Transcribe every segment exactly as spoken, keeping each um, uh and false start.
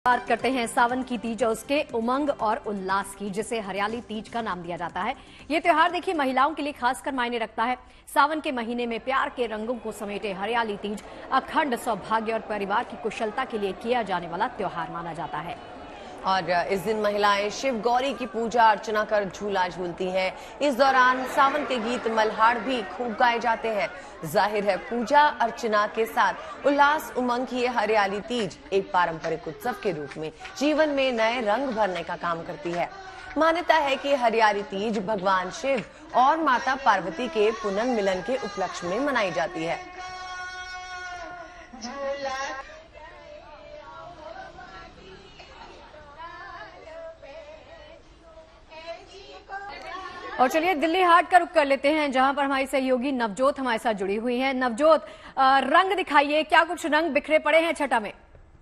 बात करते हैं सावन की तीज और उसके उमंग और उल्लास की, जिसे हरियाली तीज का नाम दिया जाता है। ये त्योहार देखिए महिलाओं के लिए खासकर मायने रखता है। सावन के महीने में प्यार के रंगों को समेटे हरियाली तीज अखंड सौभाग्य और परिवार की कुशलता के लिए किया जाने वाला त्योहार माना जाता है। और इस दिन महिलाएं शिव गौरी की पूजा अर्चना कर झूला झूलती हैं। इस दौरान सावन के गीत मल्हार भी खूब गाए जाते हैं। जाहिर है पूजा अर्चना के साथ उल्लास उमंग की ये हरियाली तीज एक पारंपरिक उत्सव के रूप में जीवन में नए रंग भरने का काम करती है। मान्यता है कि हरियाली तीज भगवान शिव और माता पार्वती के पुनर्मिलन के उपलक्ष्य में मनाई जाती है। और चलिए दिल्ली हाट का रुख कर लेते हैं, जहां पर हमारी सहयोगी नवजोत हमारे साथ जुड़ी हुई हैं। नवजोत, रंग दिखाइए, क्या कुछ रंग बिखरे पड़े हैं छठा में?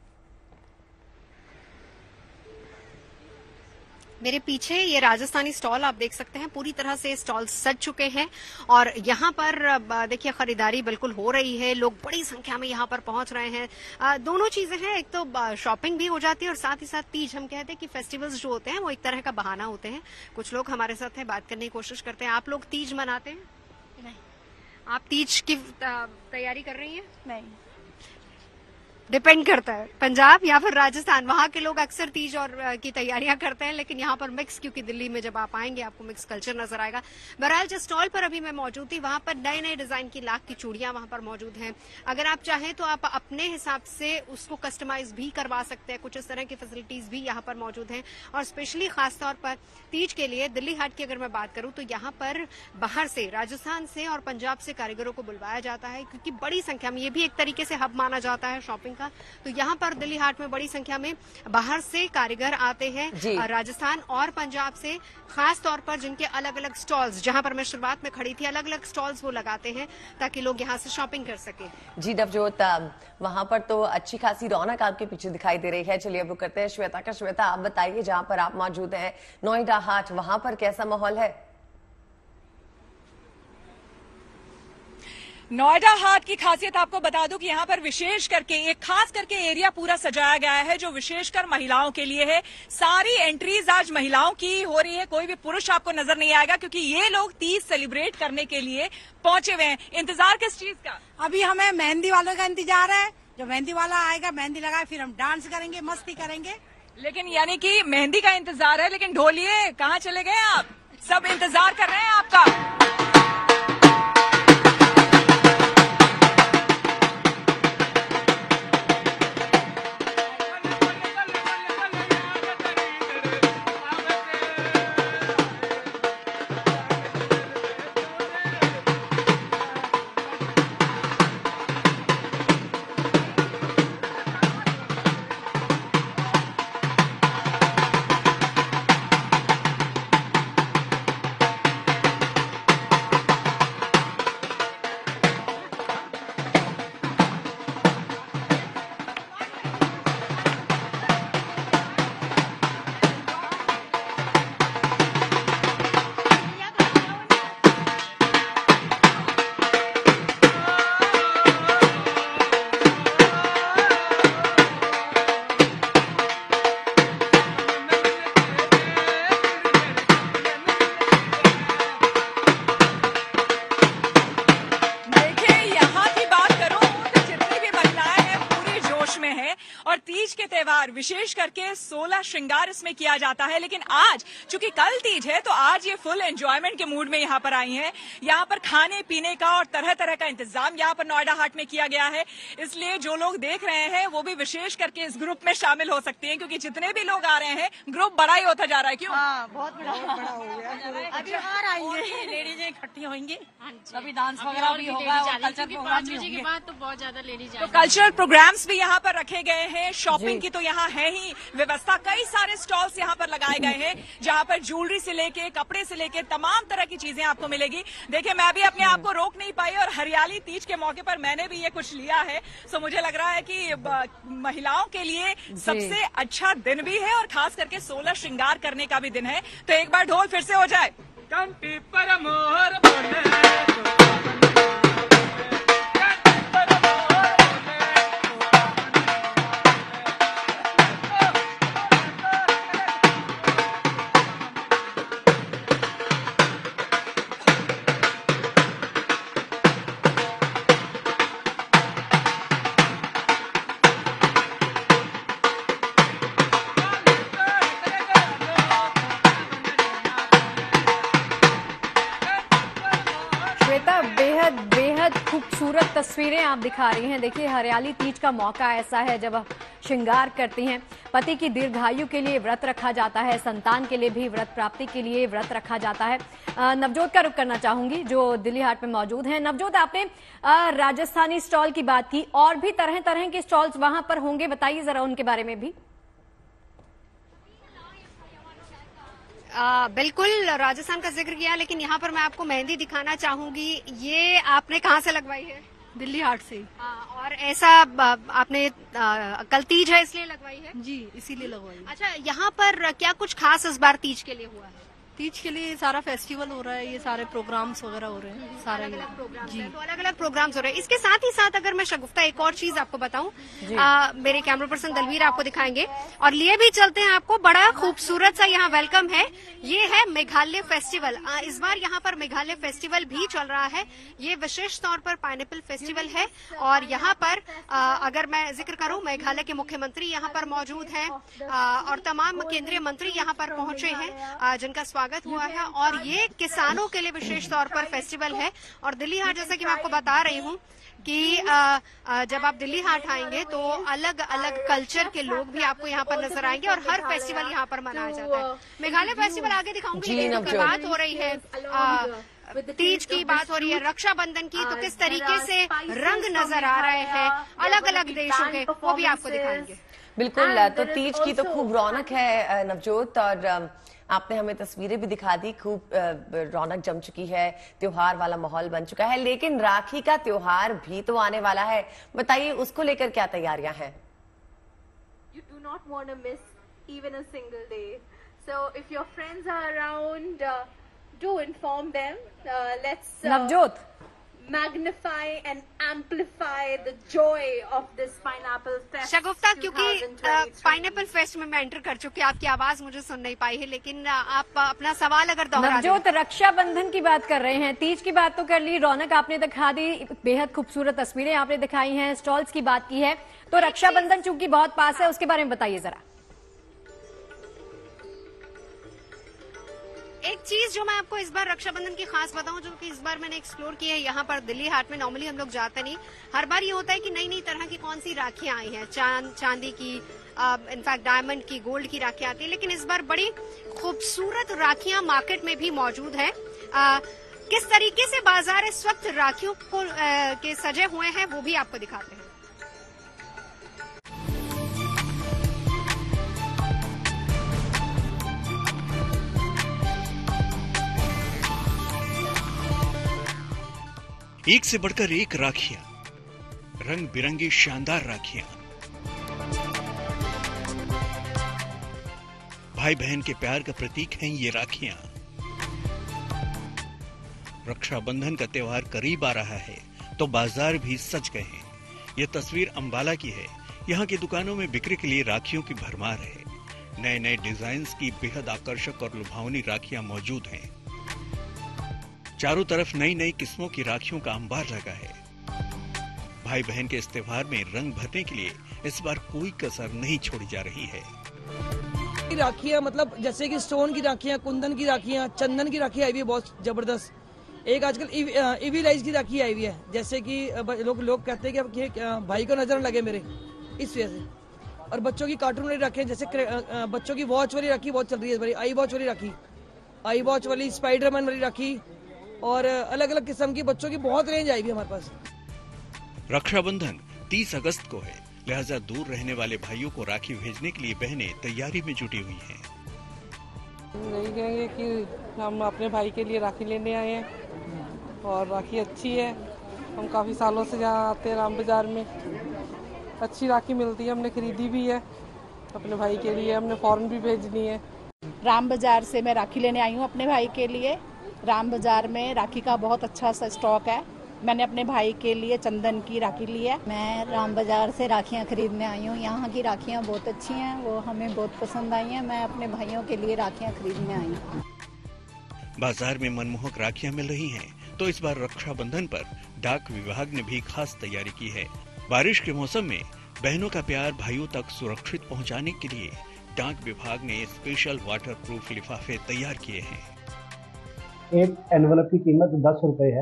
मेरे पीछे ये राजस्थानी स्टॉल आप देख सकते हैं, पूरी तरह से स्टॉल सज चुके हैं और यहाँ पर देखिए खरीदारी बिल्कुल हो रही है। लोग बड़ी संख्या में यहाँ पर पहुंच रहे हैं। दोनों चीजें हैं, एक तो शॉपिंग भी हो जाती है और साथ ही साथ तीज, हम कहते हैं कि फेस्टिवल्स जो होते हैं वो एक तरह का बहाना होते हैं। कुछ लोग हमारे साथ हैं, बात करने की कोशिश करते हैं। आप लोग तीज मनाते हैं? नहीं। आप तीज की तैयारी कर रही हैं? नहीं। डिपेंड करता है, पंजाब या फिर राजस्थान, वहाँ के लोग अक्सर तीज और की तैयारियां करते हैं, लेकिन यहाँ पर मिक्स, क्योंकि दिल्ली में जब आप आएंगे आपको मिक्स कल्चर नजर आएगा। बहरहाल जिस स्टॉल पर अभी मैं मौजूद थी वहाँ पर नए नए डिजाइन की लाख की चूड़ियां वहाँ पर मौजूद हैं। अगर आप चाहें तो आप अपने हिसाब से उसको कस्टमाइज भी करवा सकते हैं। कुछ इस तरह की फैसिलिटीज भी यहाँ पर मौजूद हैं और स्पेशली खासतौर पर तीज के लिए दिल्ली हाट की अगर मैं बात करूँ तो यहाँ पर बाहर से, राजस्थान से और पंजाब से कारीगरों को बुलवाया जाता है, क्योंकि बड़ी संख्या में, ये भी एक तरीके से हब माना जाता है शॉपिंग का। तो यहाँ पर दिल्ली हाट में बड़ी संख्या में बाहर से कारीगर आते हैं, राजस्थान और पंजाब से, खास तौर पर जिनके अलग अलग स्टॉल्स, जहाँ पर मैं शुरुआत में खड़ी थी, अलग अलग स्टॉल्स वो लगाते हैं ताकि लोग यहाँ से शॉपिंग कर सके। जी नवजोत, वहाँ पर तो अच्छी खासी रौनक आपके पीछे दिखाई दे रही है। चलिए अब करते हैं श्वेता का। श्वेता, आप बताइए, जहाँ पर आप मौजूद हैं नोएडा हाट, वहाँ पर कैसा माहौल है? नोएडा हाट की खासियत आपको बता दूं कि यहाँ पर विशेष करके एक खास करके एरिया पूरा सजाया गया है जो विशेषकर महिलाओं के लिए है। सारी एंट्रीज आज महिलाओं की हो रही है, कोई भी पुरुष आपको नजर नहीं आएगा, क्योंकि ये लोग तीज सेलिब्रेट करने के लिए पहुंचे हुए हैं। इंतजार किस चीज का? अभी हमें मेहंदी वालों का इंतजार है। जो मेहंदी वाला आएगा, मेहंदी लगाए, फिर हम डांस करेंगे, मस्ती करेंगे। लेकिन यानी कि मेहंदी का इंतजार है, लेकिन ढोलिए कहाँ चले गए आप? सब इंतजार कर रहे हैं आपका। और तीज के त्योहार विशेष करके सोलह श्रृंगार इसमें किया जाता है। लेकिन आज चूंकि कल तीज है तो आज ये फुल एंजॉयमेंट के मूड में यहाँ पर आई हैं। यहाँ पर खाने पीने का और तरह तरह का इंतजाम यहाँ पर नोएडा हाट में किया गया है, इसलिए जो लोग देख रहे हैं वो भी विशेष करके इस ग्रुप में शामिल हो सकते हैं, क्योंकि जितने भी लोग आ रहे हैं ग्रुप बड़ा ही होता जा रहा है। क्यों? हाँ, बहुत बड़ा बड़ा हो गया। अभी और आएंगे, लेडीज इकट्ठी होंगी, अभी डांस वगैरह भी होगा, कल्चर प्रोग्राम भी होंगे। तो बहुत ज्यादा लेडीज तो कल्चरल प्रोग्राम्स भी यहाँ पर रखे गए हैं। शॉपिंग की तो यहाँ है ही व्यवस्था, कई सारे स्टॉल्स यहाँ पर लगाए गए हैं जहाँ पर ज्वेलरी से लेके कपड़े से लेके तमाम तरह की चीजें आपको मिलेगी। देखिए मैं भी अपने आप को रोक नहीं पाई और हरियाली तीज के मौके पर मैंने भी ये कुछ लिया है। सो मुझे लग रहा है कि महिलाओं के लिए सबसे अच्छा दिन भी है और खास करके सोलह श्रृंगार करने का भी दिन है। तो एक बार ढोल फिर से हो जाए। कंठी पर मोहर बोले खूबसूरत तस्वीरें आप दिखा रही हैं। देखिए, हरियाली तीज का मौका ऐसा है जब आप श्रृंगार करती हैं। पति की दीर्घायु के लिए व्रत रखा जाता है, संतान के लिए भी व्रत प्राप्ति के लिए व्रत रखा जाता है। नवजोत का रुख करना चाहूंगी जो दिल्ली हाट में मौजूद हैं। नवजोत, आपने राजस्थानी स्टॉल की बात की, और भी तरह तरह के स्टॉल्स वहां पर होंगे, बताइए जरा उनके बारे में भी। आ, बिल्कुल राजस्थान का जिक्र किया, लेकिन यहाँ पर मैं आपको मेहंदी दिखाना चाहूंगी। ये आपने कहाँ से लगवाई है? दिल्ली हाट से। आ, और ऐसा आपने आ, कल तीज है इसलिए लगवाई है? जी, इसीलिए लगवाई। अच्छा, यहाँ पर क्या कुछ खास इस बार तीज के लिए हुआ है? तीज के लिए सारा फेस्टिवल हो रहा है, ये सारे प्रोग्राम्स वगैरह हो रहे हैं, सारे अलग अलग प्रोग्राम्स जी, तो अलग अलग प्रोग्राम्स हो रहे हैं। इसके साथ ही साथ अगर मैं शगुफ्ता एक और चीज आपको बताऊं, मेरे कैमरा पर्सन दलवीर आपको दिखाएंगे और लिए भी चलते हैं आपको। बड़ा खूबसूरत सा यहाँ वेलकम है, ये है मेघालय फेस्टिवल। आ, इस बार यहाँ पर मेघालय फेस्टिवल भी चल रहा है। ये विशेष तौर पर पाइनएप्पल फेस्टिवल है और यहाँ पर आ, अगर मैं जिक्र करूं, मेघालय के मुख्यमंत्री यहाँ पर मौजूद हैं और तमाम केंद्रीय मंत्री यहाँ पर पहुंचे हैं जिनका स्वागत हुआ है। और ये किसानों के लिए विशेष तौर पर फेस्टिवल है। और दिल्ली हाट, जैसा कि मैं आपको बता रही हूँ कि आ, आ, जब आप दिल्ली हाट आएंगे तो अलग अलग कल्चर के लोग भी आपको यहाँ पर नजर आएंगे और हर फेस्टिवल यहाँ पर मनाया जाता है। मेघालय फेस्टिवल आगे दिखाऊंगी, लेकिन बात हो रही है आ, तीज की, बात हो रही है रक्षाबंधन की, तो किस तरीके से रंग नजर आ रहे हैं अलग अलग देशों के, वो भी आपको दिखाएंगे। बिल्कुल, तो तीज की तो खूब रौनक है नवजोत, और आपने हमें तस्वीरें भी दिखा दी। खूब रौनक जम चुकी है, त्योहार वाला माहौल बन चुका है। लेकिन राखी का त्योहार भी तो आने वाला है, बताइए उसको लेकर क्या तैयारियां हैं? You do not want to miss even a single day. So if your friends are around, uh, do inform them. Uh, let's uh, Navjot magnify and amplify the joy of this pineapple fest. शगुफ्ता, क्योंकि pineapple fest में मैं enter कर चुकी, आपकी आवाज मुझे सुन नहीं पाई है, लेकिन आप अपना सवाल अगर दोहरा दें। नवजोत, रक्षाबंधन की बात कर रहे हैं, तीज की बात तो कर ली, रौनक आपने दिखा दी, बेहद खूबसूरत तस्वीरें आपने दिखाई हैं, स्टॉल्स की बात की है, तो रक्षाबंधन चूंकि बहुत पास है उसके बारे में बताइए जरा। एक चीज जो मैं आपको इस बार रक्षाबंधन की खास बताऊं, जो कि इस बार मैंने एक्सप्लोर की है यहाँ पर दिल्ली हाट में। नॉर्मली हम लोग जाते नहीं, हर बार ये होता है कि नई नई तरह की कौन सी राखियां आई हैं, चांद चांदी की, इनफैक्ट डायमंड की, गोल्ड की राखियां आती है, लेकिन इस बार बड़ी खूबसूरत राखियां मार्केट में भी मौजूद है। आ, किस तरीके से बाजार इस वक्त राखियों को आ, के सजे हुए हैं वो भी आपको दिखाते हैं। एक से बढ़कर एक राखियां, रंग बिरंगी शानदार राखियां, भाई बहन के प्यार का प्रतीक हैं ये राखियां। रक्षाबंधन का त्योहार करीब आ रहा है तो बाजार भी सज गए हैं। ये तस्वीर अंबाला की है। यहाँ की दुकानों में बिक्री के लिए राखियों की भरमार है। नए नए डिजाइन्स की बेहद आकर्षक और लुभावनी राखियां मौजूद हैं। चारों तरफ नई नई किस्मों की राखियों का अंबार लगा है। भाई बहन के इस त्योहार में रंग भरने के लिए इस बार कोई कसर नहीं छोड़ी जा रही है। राखियां मतलब जैसे कि स्टोन की राखियां, कुंदन की राखियां, चंदन की राखी आई हुई है बहुत जबरदस्त। एक आजकल ईवी लाइज की राखी आई हुई है, जैसे कि लोग लोग कहते हैं कि भाई को नजर न लगे मेरे, इस वजह से। और बच्चों की कार्टून वाली राखी, जैसे बच्चों की वॉच वाली राखी बहुत चल रही है, आई वॉच वाली राखी, आई वॉच वाली, स्पाइडरमैन वाली राखी, और अलग अलग किस्म की बच्चों की बहुत रेंज आएगी हमारे पास। रक्षाबंधन तीस अगस्त को है, लिहाजा दूर रहने वाले भाइयों को राखी भेजने के लिए बहनें तैयारी में जुटी हुई हैं। नहीं कहेंगे कि हम अपने भाई के लिए राखी लेने आए हैं और राखी अच्छी है। हम काफी सालों से यहाँ आते हैं, राम बाजार में अच्छी राखी मिलती है, हमने खरीदी भी है अपने भाई के लिए, हमने फौरन भी भेजनी है। राम बाजार से मैं राखी लेने आई हूँ अपने भाई के लिए। राम बाजार में राखी का बहुत अच्छा सा स्टॉक है। मैंने अपने भाई के लिए चंदन की राखी ली है। मैं राम बाजार से राखियाँ खरीदने आई हूँ। यहाँ की राखियाँ बहुत अच्छी हैं, वो हमें बहुत पसंद आई हैं। मैं अपने भाइयों के लिए राखियाँ खरीदने आई हूँ। बाजार में मनमोहक राखियाँ मिल रही हैं, तो इस बार रक्षाबंधन पर डाक विभाग ने भी खास तैयारी की है। बारिश के मौसम में बहनों का प्यार भाइयों तक सुरक्षित पहुँचाने के लिए डाक विभाग ने स्पेशल वाटर प्रूफ लिफाफे तैयार किए हैं। एक एनवलप की कीमत दस रुपए है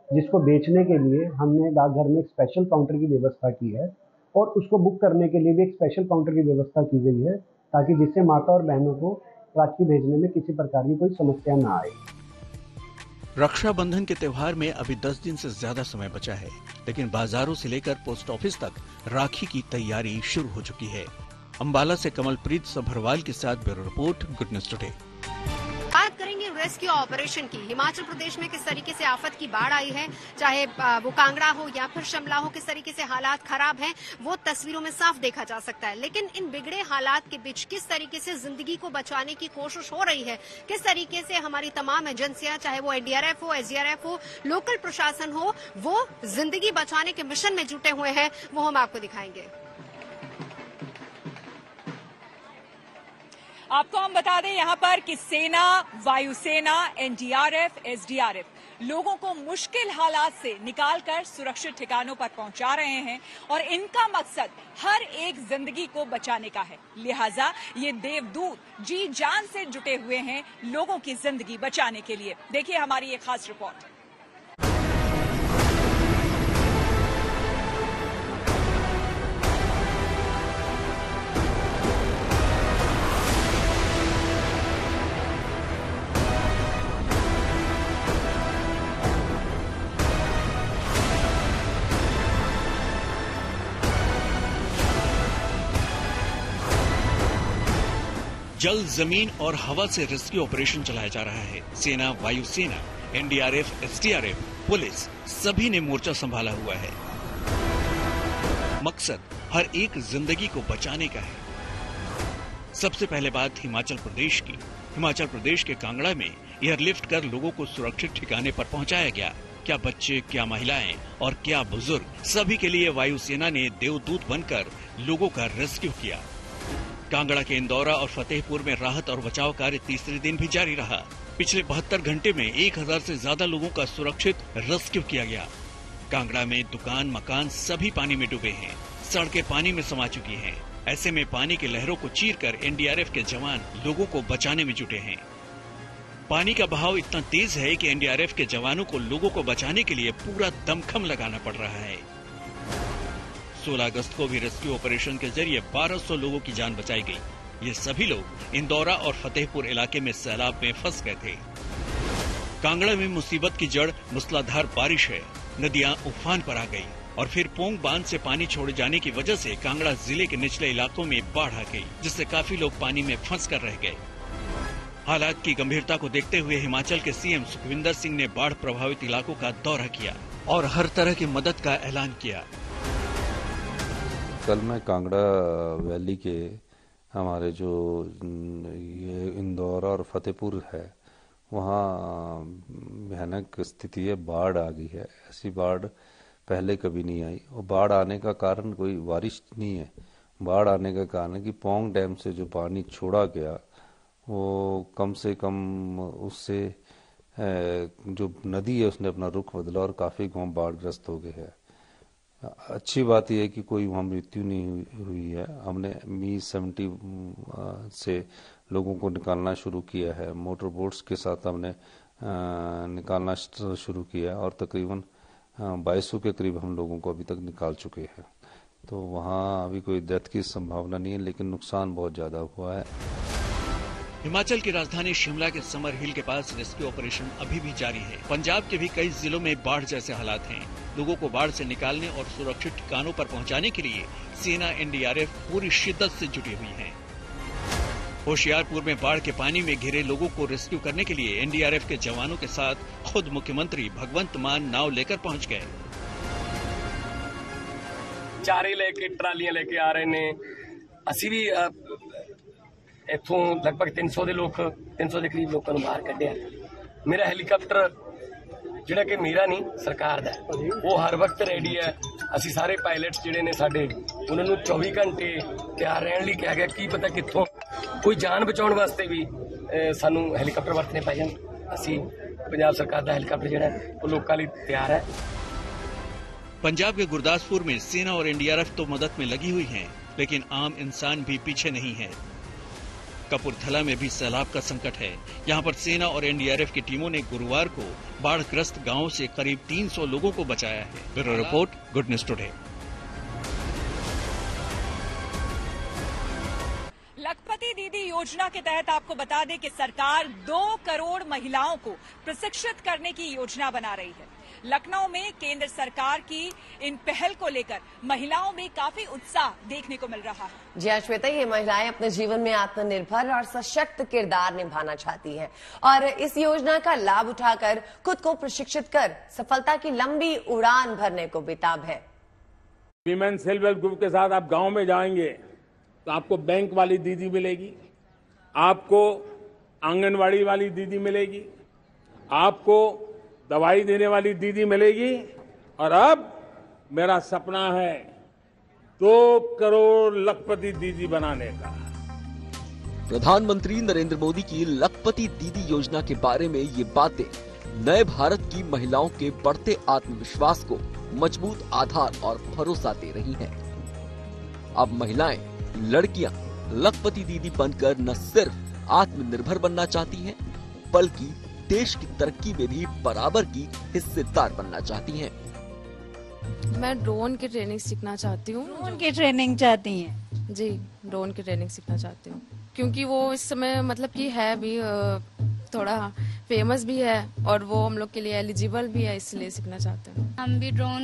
जिसको बेचने के लिए हमने डाकघर में एक स्पेशल काउंटर की व्यवस्था की है और उसको बुक करने के लिए भी एक स्पेशल काउंटर की व्यवस्था की गई है, ताकि जिससे माता और बहनों को राखी भेजने में किसी प्रकार की कोई समस्या ना आए। रक्षाबंधन के त्योहार में अभी दस दिन से ज्यादा समय बचा है, लेकिन बाजारों से लेकर पोस्ट ऑफिस तक राखी की तैयारी शुरू हो चुकी है। अंबाला से कमलप्रीत सभरवाल के साथ bureau report, good news today. बात करेंगे रेस्क्यू ऑपरेशन की। हिमाचल प्रदेश में किस तरीके से आफत की बाढ़ आई है, चाहे वो कांगड़ा हो या फिर शिमला हो, किस तरीके से हालात खराब हैं वो तस्वीरों में साफ देखा जा सकता है। लेकिन इन बिगड़े हालात के बीच किस तरीके से जिंदगी को बचाने की कोशिश हो रही है, किस तरीके से हमारी तमाम एजेंसियां, चाहे वो एनडीआरएफ हो, एसडीआरएफ हो, लोकल प्रशासन हो, वो जिंदगी बचाने के मिशन में जुटे हुए हैं, वो हम आपको दिखाएंगे। आपको हम बता दें यहाँ पर कि सेना, वायुसेना, एनडीआरएफ, एसडीआरएफ लोगों को मुश्किल हालात से निकालकर सुरक्षित ठिकानों पर पहुंचा रहे हैं और इनका मकसद हर एक जिंदगी को बचाने का है। लिहाजा ये देवदूत जी जान से जुटे हुए हैं लोगों की जिंदगी बचाने के लिए। देखिए हमारी ये खास रिपोर्ट। जल, जमीन और हवा से रेस्क्यू ऑपरेशन चलाया जा रहा है। सेना, वायुसेना, एनडीआरएफ, एसडीआरएफ, पुलिस सभी ने मोर्चा संभाला हुआ है। मकसद हर एक जिंदगी को बचाने का है। सबसे पहले बात हिमाचल प्रदेश की। हिमाचल प्रदेश के कांगड़ा में एयरलिफ्ट कर लोगों को सुरक्षित ठिकाने पर पहुंचाया गया। क्या बच्चे, क्या महिलाएं और क्या बुजुर्ग, सभी के लिए वायुसेना ने देवदूत बनकर लोगों का रेस्क्यू किया। कांगड़ा के इंदौरा और फतेहपुर में राहत और बचाव कार्य तीसरे दिन भी जारी रहा। पिछले बहत्तर घंटे में एक हजार से ज्यादा लोगों का सुरक्षित रेस्क्यू किया गया। कांगड़ा में दुकान, मकान सभी पानी में डूबे हैं, सड़कें पानी में समा चुकी हैं। ऐसे में पानी की लहरों को चीरकर एनडीआरएफ के जवान लोगों को बचाने में जुटे हैं। पानी का बहाव इतना तेज है कि एनडीआरएफ के जवानों को लोगों को बचाने के लिए पूरा दमखम लगाना पड़ रहा है। सोलह अगस्त को भी रेस्क्यू ऑपरेशन के जरिए बारह सौ लोगों की जान बचाई गई। ये सभी लोग इंदौरा और फतेहपुर इलाके में सैलाब में फंस गए थे। कांगड़ा में मुसीबत की जड़ मूसलाधार बारिश है। नदियां उफान पर आ गई और फिर पोंग बांध से पानी छोड़े जाने की वजह से कांगड़ा जिले के निचले इलाकों में बाढ़ आ गई, जिससे काफी लोग पानी में फंस कर रह गए। हालात की गंभीरता को देखते हुए हिमाचल के सीएम सुखविंदर सिंह ने बाढ़ प्रभावित इलाकों का दौरा किया और हर तरह की मदद का ऐलान किया। कल मैं कांगड़ा वैली के हमारे जो ये इंदौरा और फतेहपुर है, वहाँ भयानक स्थिति है, बाढ़ आ गई है। ऐसी बाढ़ पहले कभी नहीं आई और बाढ़ आने का कारण कोई बारिश नहीं है। बाढ़ आने का कारण है कि पोंग डैम से जो पानी छोड़ा गया वो कम से कम उससे जो नदी है उसने अपना रुख बदला और काफ़ी गांव बाढ़ग्रस्त हो गए हैं। अच्छी बात यह है कि कोई वहाँ मृत्यु नहीं हुई है। हमने मी सेवेंटी से लोगों को निकालना शुरू किया है। मोटर बोट्स के साथ हमने निकालना शुरू किया है और तकरीबन बाईस सौ के करीब हम लोगों को अभी तक निकाल चुके हैं। तो वहाँ अभी कोई डेथ की संभावना नहीं है, लेकिन नुकसान बहुत ज़्यादा हुआ है। हिमाचल की राजधानी शिमला के समर हिल के पास रेस्क्यू ऑपरेशन अभी भी जारी है। पंजाब के भी कई जिलों में बाढ़ जैसे हालात हैं। लोगों को बाढ़ से निकालने और सुरक्षित ठिकानों पर पहुंचाने के लिए सेना, एनडीआरएफ पूरी शिद्दत से जुटी हुई है। होशियारपुर में बाढ़ के पानी में घिरे लोगों को रेस्क्यू करने के लिए एनडीआरएफ के जवानों के साथ खुद मुख्यमंत्री भगवंत मान नाव लेकर पहुंच गए। चारे लेके ट्रालियां लेके आ रहे ने। असी भी इथों लगभग तीन सौ के लोग तीन सौ के करीब लोगों को बाहर कढ़िया। मेरा हैलीकॉप्टर जिहड़ा कि मेरा नहीं सरकार दा, वो हर वक्त रेडी है। असी सारे पायलट जिहड़े ने साडे उन्होंने चौबी घंटे तैयार रहने लई कहा गया। की पता कित्थों कोई जान बचाउण वास्ते भी सानू हैलीकॉप्टर वरतने पै जाण। असी पंजाब सरकार दा हैलीकॉप्टर जिहड़ा वो लोकां लई तैयार है। पंजाब के गुरदासपुर में सेना और एनडीआरएफ तो मदद में लगी हुई है, लेकिन आम इंसान भी पीछे नहीं है। कपूरथला में भी सैलाब का संकट है। यहाँ पर सेना और एन डी आर एफ की टीमों ने गुरुवार को बाढ़ग्रस्त गांवों से करीब तीन सौ लोगों को बचाया है। Bureau report, good news today. Lakhpati Didi योजना के तहत आपको बता दें कि सरकार दो करोड़ महिलाओं को प्रशिक्षित करने की योजना बना रही है। लखनऊ में केंद्र सरकार की इन पहल को लेकर महिलाओं में काफी उत्साह देखने को मिल रहा है। जी हाँ श्वेता, ये महिलाएं अपने जीवन में आत्मनिर्भर और सशक्त किरदार निभाना चाहती हैं और इस योजना का लाभ उठाकर खुद को प्रशिक्षित कर सफलता की लंबी उड़ान भरने को बेताब है। वीमेन सेल्फ हेल्प ग्रुप के साथ आप गाँव में जाएंगे तो आपको बैंक वाली दीदी मिलेगी, आपको आंगनवाड़ी वाली दीदी मिलेगी, आपको दवाई देने वाली दीदी मिलेगी और अब मेरा सपना है दो करोड़ लखपति दीदी बनाने का। प्रधानमंत्री नरेंद्र मोदी की लखपति दीदी योजना के बारे में ये बातें नए भारत की महिलाओं के बढ़ते आत्मविश्वास को मजबूत आधार और भरोसा दे रही हैं। अब महिलाएं, लड़कियां लखपति दीदी बनकर न सिर्फ आत्मनिर्भर बनना चाहती हैं, बल्कि देश की तरक्की में भी बराबर की हिस्सेदार बनना चाहती हैं। मैं ड्रोन की ट्रेनिंग सीखना चाहती हूँ। ड्रोन की ट्रेनिंग चाहती हैं? जी, ड्रोन की ट्रेनिंग सीखना चाहती हूँ क्योंकि वो इस समय मतलब कि है भी थोड़ा फेमस भी है और वो हम लोग के लिए एलिजिबल भी है, इसलिए सीखना चाहते हैं। हम भी ड्रोन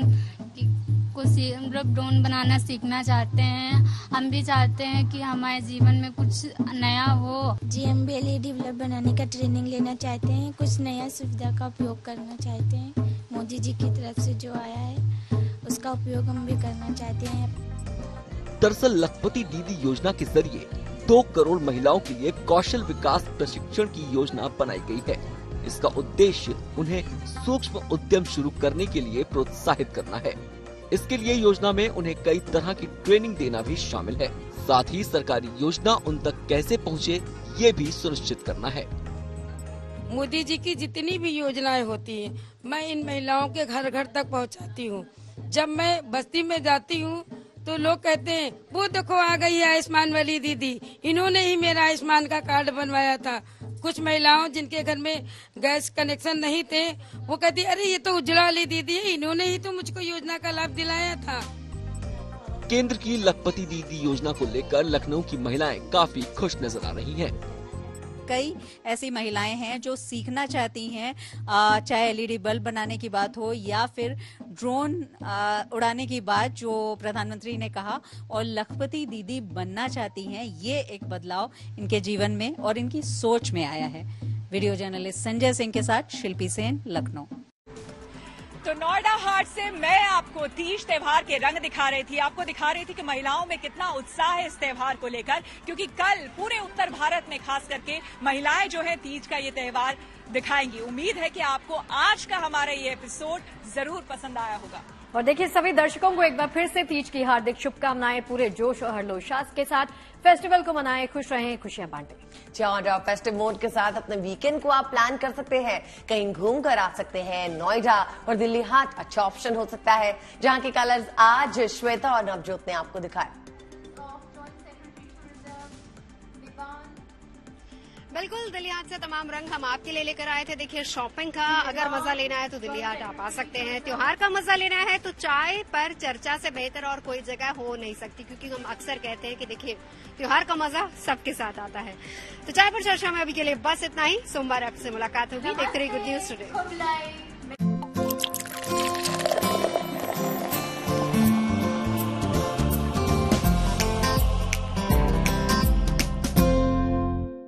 को मतलब ड्रोन बनाना सीखना चाहते हैं। हम भी चाहते हैं कि हमारे जीवन में कुछ नया हो। जी, हम भी एल ई डी बल्ब बनाने का ट्रेनिंग लेना चाहते हैं, कुछ नया सुविधा का उपयोग करना चाहते हैं। मोदी जी की तरफ से जो आया है उसका उपयोग हम भी करना चाहते हैं। दरअसल लखपति दीदी योजना के जरिए दो करोड़ महिलाओं के लिए कौशल विकास प्रशिक्षण की योजना बनाई गई है। इसका उद्देश्य उन्हें सूक्ष्म उद्यम शुरू करने के लिए प्रोत्साहित करना है। इसके लिए योजना में उन्हें कई तरह की ट्रेनिंग देना भी शामिल है। साथ ही सरकारी योजना उन तक कैसे पहुँचे ये भी सुनिश्चित करना है। मोदी जी की जितनी भी योजनाएं होती हैं, मैं इन महिलाओं के घर घर तक पहुंचाती हूं। जब मैं बस्ती में जाती हूं तो लोग कहते हैं वो देखो आ गई है आयुष्मान वाली दीदी, इन्होंने ही मेरा आयुष्मान का कार्ड बनवाया था। कुछ महिलाओं जिनके घर में गैस कनेक्शन नहीं थे वो कहती अरे ये तो उज्ज्वला वाली दीदी है, इन्होंने ही तो मुझको योजना का लाभ दिलाया था। केंद्र की लखपति दीदी योजना को लेकर लखनऊ की महिलाएं काफी खुश नजर आ रही हैं। कई ऐसी महिलाएं हैं जो सीखना चाहती हैं, चाहे एल ई डी बल्ब बनाने की बात हो या फिर ड्रोन उड़ाने की बात जो प्रधानमंत्री ने कहा, और लखपति दीदी बनना चाहती हैं। ये एक बदलाव इनके जीवन में और इनकी सोच में आया है। वीडियो जर्नलिस्ट संजय सिंह के साथ शिल्पी सेन, लखनऊ। तो नोएडा हाट से मैं आपको तीज त्योहार के रंग दिखा रही थी, आपको दिखा रही थी कि महिलाओं में कितना उत्साह है इस त्योहार को लेकर, क्योंकि कल पूरे उत्तर भारत में खास करके महिलाएं जो है तीज का ये त्योहार दिखाएंगी। उम्मीद है कि आपको आज का हमारा ये एपिसोड जरूर पसंद आया होगा। और देखिए सभी दर्शकों को एक बार फिर से तीज की हार्दिक शुभकामनाएं। पूरे जोश और हर्षोल्लास के साथ फेस्टिवल को मनाएं, खुश रहें, खुशियां बांटें। और फेस्टिव मोड के साथ अपने वीकेंड को आप प्लान कर सकते हैं, कहीं घूम कर आ सकते हैं। नोएडा और दिल्ली हाट अच्छा ऑप्शन हो सकता है, जहां के कलर्स आज श्वेता और नवजोत ने आपको दिखाए। बिल्कुल, दिल्ली हाट से तमाम रंग हम आपके लिए लेकर आए थे। देखिए शॉपिंग का अगर मजा लेना है तो दिल्ली हाट आप आ सकते हैं। त्योहार का मजा लेना है तो चाय पर चर्चा से बेहतर और कोई जगह हो नहीं सकती, क्योंकि हम अक्सर कहते हैं कि देखिए त्योहार का मजा सबके साथ आता है। तो चाय पर चर्चा में अभी के लिए बस इतना ही। सोमवार आपसे मुलाकात होगी। देखते रहिए गुड न्यूज टुडे।